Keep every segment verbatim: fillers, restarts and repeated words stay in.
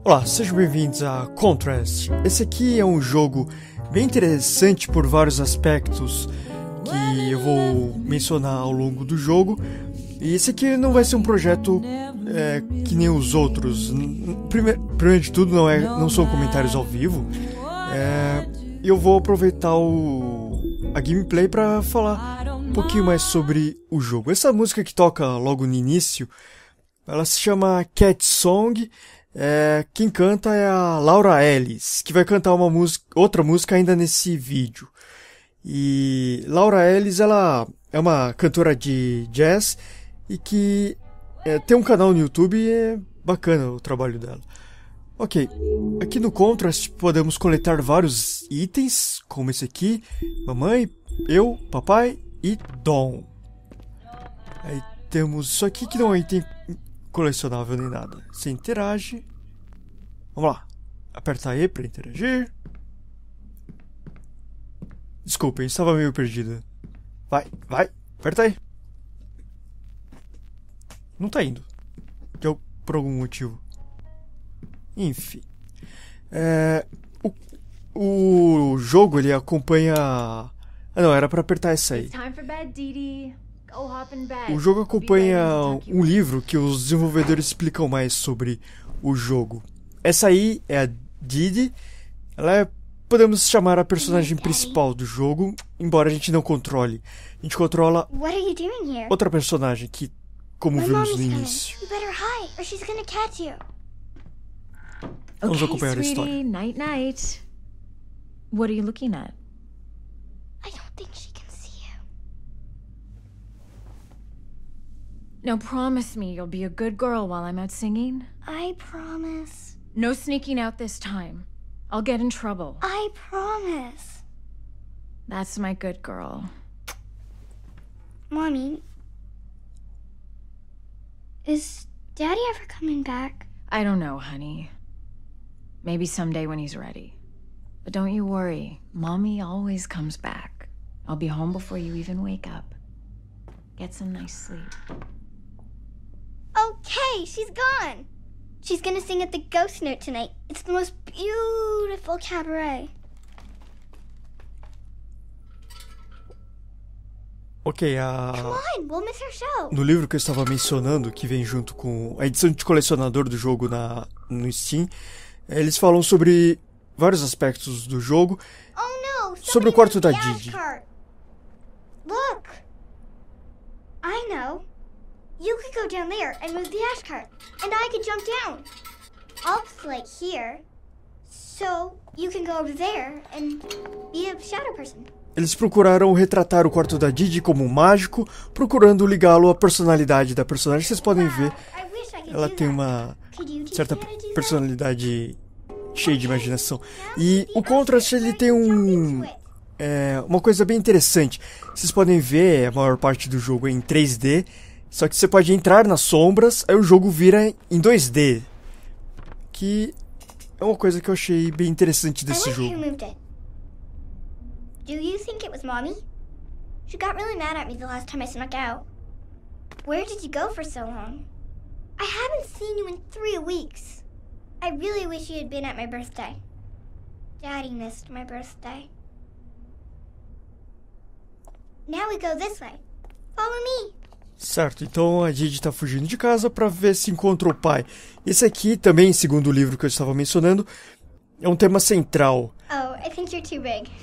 Olá, sejam bem-vindos a Contrast. Esse aqui é um jogo bem interessante por vários aspectos que eu vou mencionar ao longo do jogo. E esse aqui não vai ser um projeto é, que nem os outros. Primeiro, primeiro de tudo, não, é, não são comentários ao vivo. É, eu vou aproveitar o, a gameplay para falar um pouquinho mais sobre o jogo. Essa música que toca logo no início, ela se chama Cat Song. É, quem canta é a Laura Ellis, que vai cantar uma música, outra música ainda nesse vídeo. E Laura Ellis, ela é uma cantora de jazz e que é, tem um canal no YouTube e é bacana o trabalho dela. Ok, aqui no Contrast podemos coletar vários itens, como esse aqui: mamãe, eu, papai e Dom. Aí temos isso aqui que não é item colecionável nem nada. Você interage. Vamos lá. Aperta E para interagir. Desculpem, estava meio perdido. Vai, vai. Aperta aí. Não tá indo. De, por algum motivo. Enfim. É, o, o jogo ele acompanha... Ah não, era para apertar essa aí. O jogo acompanha um livro que os desenvolvedores explicam mais sobre o jogo. Essa aí é a Didi. Ela é, podemos chamar, a personagem principal do jogo, embora a gente não controle. A gente controla outra personagem que, como vimos no início. Vamos acompanhar a história. Night, night. What are you looking at? I don't think she can see you. Now promise me you'll be a good girl while I'm out singing. I promise. No sneaking out this time. I'll get in trouble. I promise. That's my good girl. Mommy, is Daddy ever coming back? I don't know, honey. Maybe someday when he's ready. But don't you worry. Mommy always comes back. I'll be home before you even wake up. Get some nice sleep. Okay, she's gone. She's gonna sing at the Ghost Note tonight. It's the most beautiful cabaret. Ok, a... Come on, we'll miss her show. No livro que eu estava mencionando, que vem junto com a edição de colecionador do jogo na, no Steam, eles falam sobre vários aspectos do jogo. Oh, no, sobre o quarto da Didi. Look. I know. You could go down there and move the ash cart, and I could jump down. I'll play here, so you can go over there and be a shadow person. Eles procuraram retratar o quarto da Didi como mágico, procurando ligá-lo à personalidade da personagem. Vocês podem ver, ela tem uma certa personalidade cheia de imaginação. E o Contrast, ele tem um... É, uma coisa bem interessante. Vocês podem ver, a maior parte do jogo é em três D, só que você pode entrar nas sombras, aí o jogo vira em dois D. Que é uma coisa que eu achei bem interessante desse jogo. Do you think it was Mommy? She got really mad at me the last time I snuck out. Where did you go for so long? I haven't seen you in three weeks. I really wish you had been at my birthday. Daddy missed my birthday. Now we go this way. Follow me. Certo, então a Didi está fugindo de casa para ver se encontra o pai. Esse aqui, também, segundo o livro que eu estava mencionando, é um tema central. Oh, I think you're too big.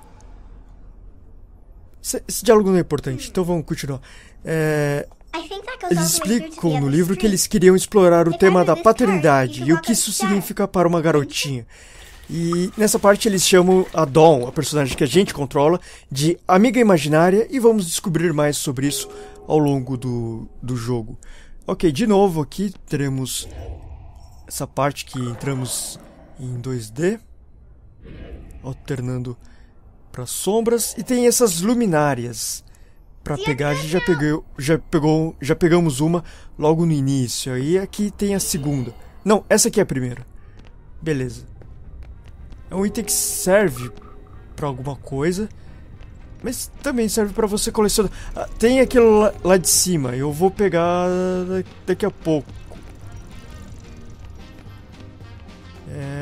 esse, esse diálogo não é importante, então vamos continuar. É, eles explicam no livro que eles queriam explorar o tema da paternidade e o que isso significa para uma garotinha. E nessa parte eles chamam a Dawn, a personagem que a gente controla, de amiga imaginária, e vamos descobrir mais sobre isso ao longo do, do jogo. Ok, de novo aqui teremos essa parte que entramos em dois D, alternando para sombras, e tem essas luminárias para pegar. A gente já pegou, já pegou, já pegamos uma logo no início, aí aqui tem a segunda. Não, essa aqui é a primeira. Beleza. É um item que serve para alguma coisa, mas também serve para você colecionar. Ah, tem aquilo lá, lá de cima, eu vou pegar daqui a pouco.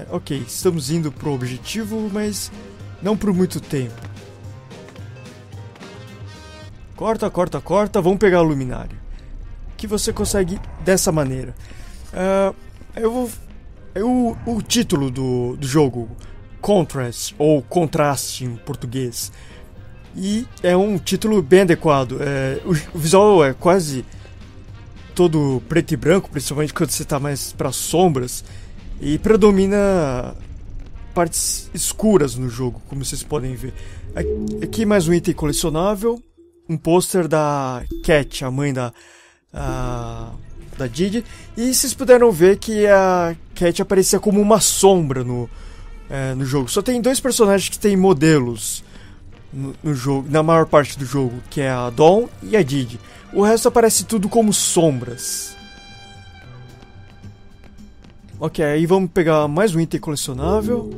ok, estamos indo pro objetivo, mas não por muito tempo. Corta, corta, corta, vamos pegar a luminária. Que você consegue dessa maneira. Uh, eu vou... Eu, o título do, do jogo, Contrast, ou Contraste em português. E é um título bem adequado. É, o, o visual é quase todo preto e branco, principalmente quando você está mais para sombras. E predomina partes escuras no jogo, como vocês podem ver. Aqui mais um item colecionável. Um pôster da Cat, a mãe da... A, da Didi. E vocês puderam ver que a Cat aparecia como uma sombra no, é, no jogo. Só tem dois personagens que têm modelos no, no jogo, na maior parte do jogo, que é a Dawn e a Didi. O resto aparece tudo como sombras. Ok, aí vamos pegar mais um item colecionável.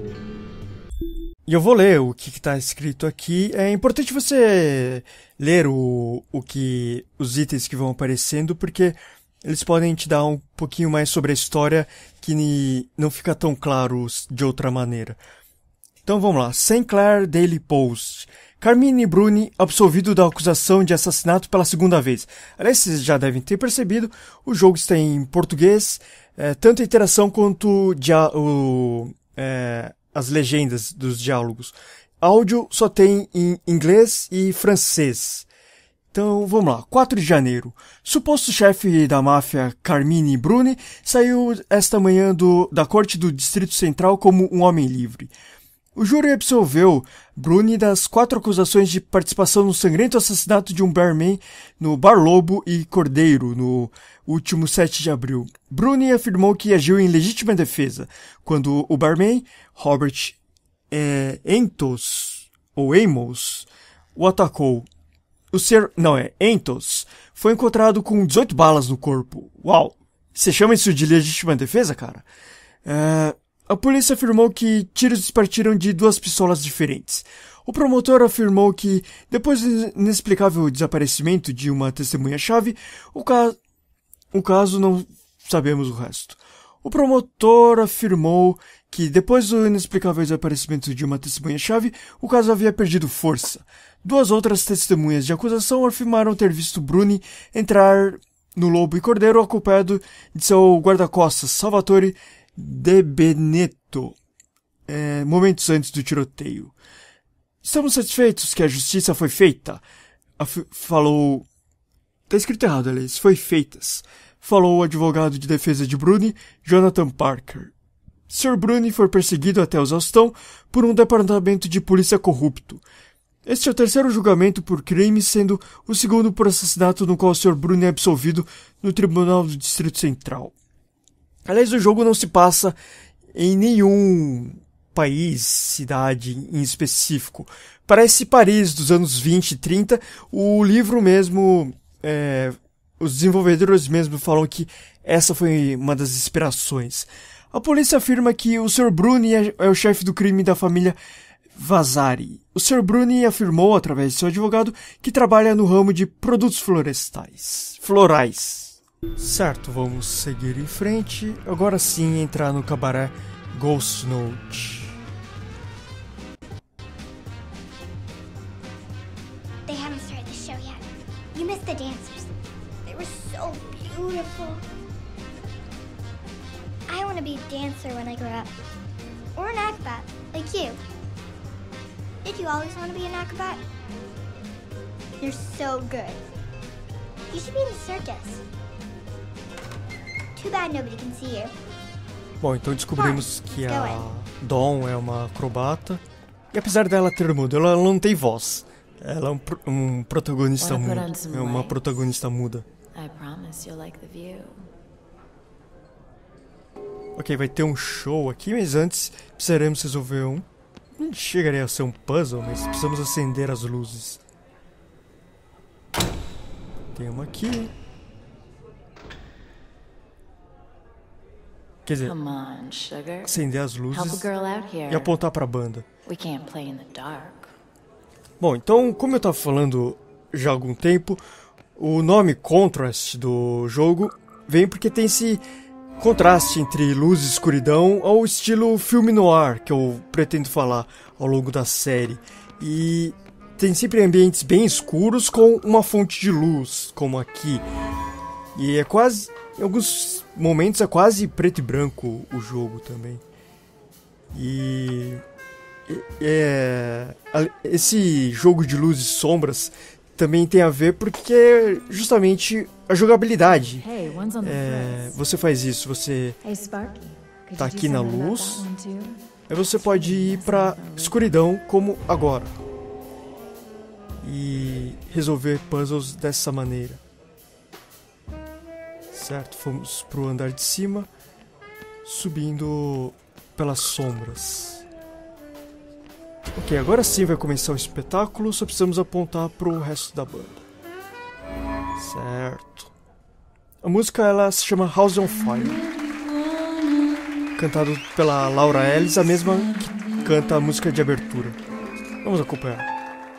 E eu vou ler o que está escrito aqui. É importante você ler o, o que, os itens que vão aparecendo, porque eles podem te dar um pouquinho mais sobre a história que não fica tão claro de outra maneira. Então vamos lá. Saint Clair Daily Post. Carmine Bruni absolvido da acusação de assassinato pela segunda vez. Aliás, vocês já devem ter percebido, o jogo está em português, é, tanto a interação quanto dia, o, é, as legendas dos diálogos. Áudio só tem em inglês e francês. Então, vamos lá. quatro de janeiro. Suposto chefe da máfia Carmine Bruni saiu esta manhã do, da corte do Distrito Central como um homem livre. O júri absolveu Bruni das quatro acusações de participação no sangrento assassinato de um barman no Bar Lobo e Cordeiro no último sete de abril. Bruni afirmou que agiu em legítima defesa quando o barman, Robert é, Entos, ou Amos, o atacou. O ser... Não, é Entos. Foi encontrado com dezoito balas no corpo. Uau! Você chama isso de legítima defesa, cara? É... A polícia afirmou que tiros partiram de duas pistolas diferentes. O promotor afirmou que, depois do inexplicável desaparecimento de uma testemunha-chave, o, ca... o caso não sabemos o resto. O promotor afirmou que, depois do inexplicável desaparecimento de uma testemunha-chave, o caso havia perdido força. Duas outras testemunhas de acusação afirmaram ter visto Bruni entrar no Lobo e Cordeiro acompanhado de seu guarda-costas, Salvatore De Benedetto, é, momentos antes do tiroteio. Estamos satisfeitos que a justiça foi feita, Af- falou... Tá escrito errado, aliás, foi feitas, falou o advogado de defesa de Bruni, Jonathan Parker. senhor Bruni foi perseguido até o exaustão por um departamento de polícia corrupto. Este é o terceiro julgamento por crime, sendo o segundo por assassinato no qual o senhor Bruni é absolvido no Tribunal do Distrito Central. Aliás, o jogo não se passa em nenhum país, cidade em específico. Parece Paris dos anos vinte e trinta. O livro mesmo, é, os desenvolvedores mesmo falam que essa foi uma das inspirações. A polícia afirma que o senhor Bruni é, é o chefe do crime da família Vasari. O senhor Bruni afirmou, através de seu advogado, que trabalha no ramo de produtos florestais. Florais. Certo, vamos seguir em frente. Agora sim, entrar no cabaré Ghost Note. They haven't started the show yet. You missed the dancers. They were so beautiful. I want to be a dancer when I grow up. Or an acrobat, like you. Did you always want to be an acrobat? You're so good. You should be in the circus. Too bad nobody can see you. Bom, então descobrimos que a Dawn é uma acrobata. E apesar dela ter modelo, ela não tem voz. Ela é um, pro, um protagonista mudo. É uma protagonista muda. Ok, vai ter um show aqui, mas antes precisaremos resolver um... Não chegaria a ser um puzzle, mas precisamos acender as luzes. Tem uma aqui. Quer dizer, acender as luzes e apontar pra banda. Bom, então, como eu tava falando já há algum tempo, o nome Contrast do jogo vem porque tem esse contraste entre luz e escuridão ao estilo filme noir que eu pretendo falar ao longo da série. E tem sempre ambientes bem escuros com uma fonte de luz, como aqui. E é quase, em alguns momentos é quase preto e branco o jogo também. E é, esse jogo de luz e sombras também tem a ver porque justamente a jogabilidade. É, você faz isso, você tá aqui na luz, aí você pode ir pra escuridão como agora e resolver puzzles dessa maneira. Certo, fomos pro andar de cima, subindo pelas sombras. Ok, agora sim vai começar o espetáculo, só precisamos apontar pro resto da banda. Certo. A música ela se chama House on Fire, cantado pela Laura Ellis, a mesma que canta a música de abertura. Vamos acompanhar.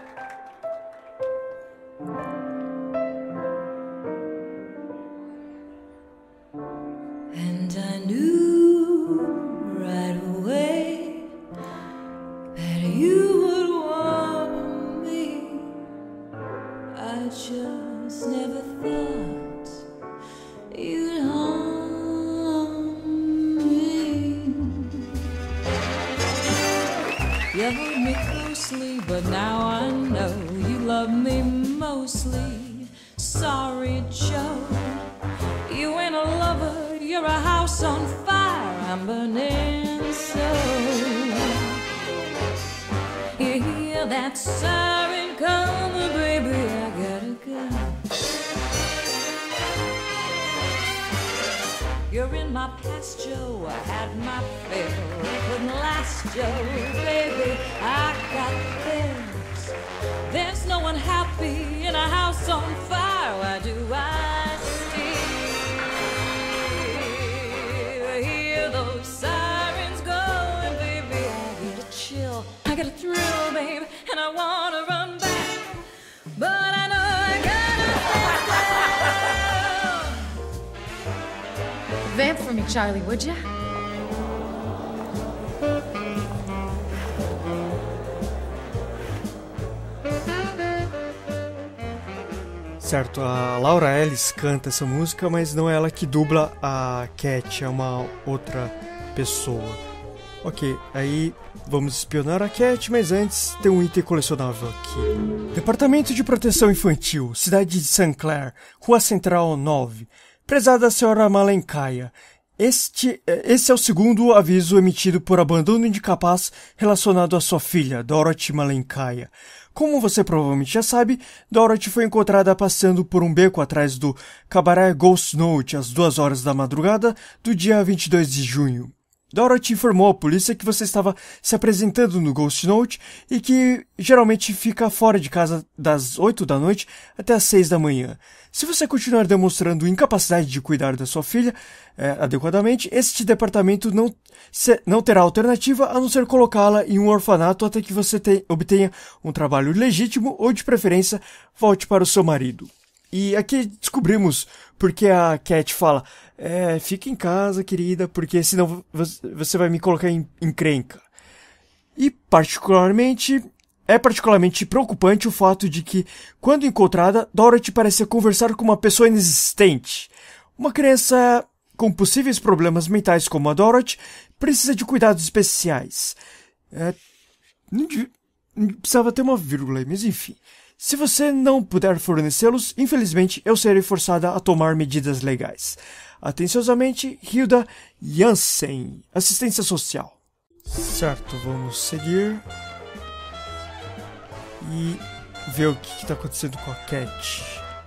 You hold me closely, but now I know you love me mostly. Sorry, Joe, you ain't a lover, you're a house on fire. I'm burning so. You hear that siren coming, baby, I gotta go. You're in my past, Joe, I had my fill. Couldn't last, Joe, baby, I got bills. There's no one happy in a house on fire. Why do I still hear those sirens going, baby? I get a chill, I get a thrill, babe, and I wanna run back, but I know I gotta stay. Vamp for me, Charlie, would ya? Certo, a Laura Ellis canta essa música, mas não é ela que dubla a Cat, é uma outra pessoa. Ok, aí vamos espionar a Cat, mas antes tem um item colecionável aqui. Departamento de Proteção Infantil, cidade de Saint Clair, Rua Central nove. Prezada senhora Malenkaya, este, esse é o segundo aviso emitido por abandono incapaz relacionado à sua filha, Dorothy Malenkaya. Como você provavelmente já sabe, Dorothy foi encontrada passando por um beco atrás do cabaré Ghost Note às duas horas da madrugada do dia vinte e dois de junho. Dorothy informou à polícia que você estava se apresentando no Ghost Note e que geralmente fica fora de casa das oito da noite até as seis da manhã. Se você continuar demonstrando incapacidade de cuidar da sua filha é, adequadamente, este departamento não, se, não terá alternativa a não ser colocá-la em um orfanato até que você te, obtenha um trabalho legítimo ou, de preferência, volte para o seu marido. E aqui descobrimos porque a Cat fala, é, fica em casa, querida, porque senão você vai me colocar em encrenca. E particularmente, é particularmente preocupante o fato de que, quando encontrada, Dorothy parece conversar com uma pessoa inexistente. Uma criança com possíveis problemas mentais como a Dorothy precisa de cuidados especiais. É, não, não precisava ter uma vírgula, mas enfim. Se você não puder fornecê-los, infelizmente eu serei forçada a tomar medidas legais. Atenciosamente, Hilda Jansen, assistência social. Certo, vamos seguir e ver o que está acontecendo com a Cat.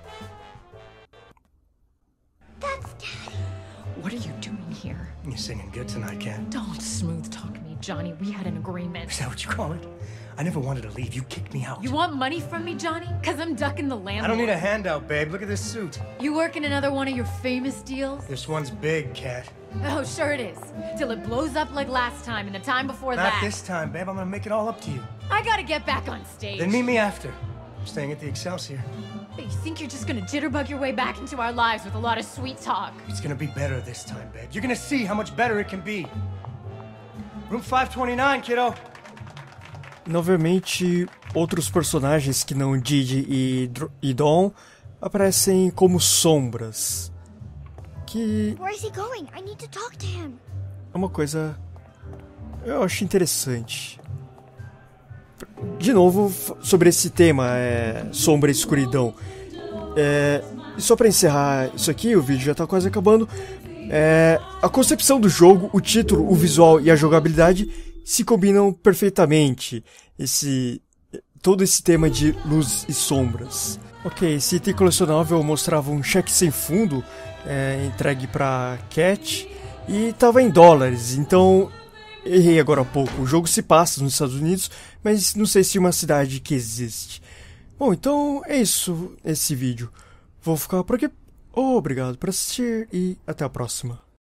That's Daddy. What are you doing here? You're singing good tonight, Cat. Don't smooth talk me, Johnny. We had an agreement. Is that what you call it? I never wanted to leave. You kicked me out. You want money from me, Johnny? Because I'm ducking the landlord. I don't need a handout, babe. Look at this suit. You working another one of your famous deals? This one's big, Cat. Oh, sure it is. Till it blows up like last time and the time before Not that. this time, babe. I'm gonna make it all up to you. I gotta get back on stage. Then meet me after. I'm staying at the Excelsior. But you think you're just gonna jitterbug your way back into our lives with a lot of sweet talk? It's gonna be better this time, babe. You're gonna see how much better it can be. Room five twenty-nine, kiddo. Novamente, outros personagens que não Didi e, Dr e Dom aparecem como sombras. Que Where is he going? I need to talk to him. é uma coisa eu acho interessante. De novo, sobre esse tema, é, sombra e escuridão. É, e só pra encerrar isso aqui, o vídeo já tá quase acabando. É, a concepção do jogo, o título, o visual e a jogabilidade se combinam perfeitamente. Esse, todo esse tema de luz e sombras. Ok, esse item colecionável mostrava um cheque sem fundo é, entregue pra Cat e tava em dólares, então errei agora há pouco. O jogo se passa nos Estados Unidos, mas não sei se é uma cidade que existe. Bom, então é isso, esse vídeo. Vou ficar por aqui. Obrigado por assistir e até a próxima.